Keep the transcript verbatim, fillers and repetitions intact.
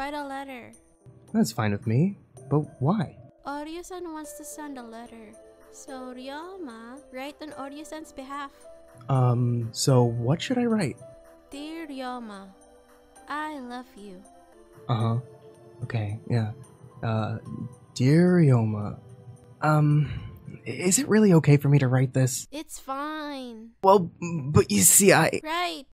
write a letter. That's fine with me, but why? Oryou-san wants to send a letter. So Ryouma, write on Oryou-san's behalf. Um, so what should I write? Dear Ryouma, I love you. Uh-huh. Okay, yeah. Uh, dear Ryouma, um, is it really okay for me to write this? It's fine. Well, but you see, I... Right.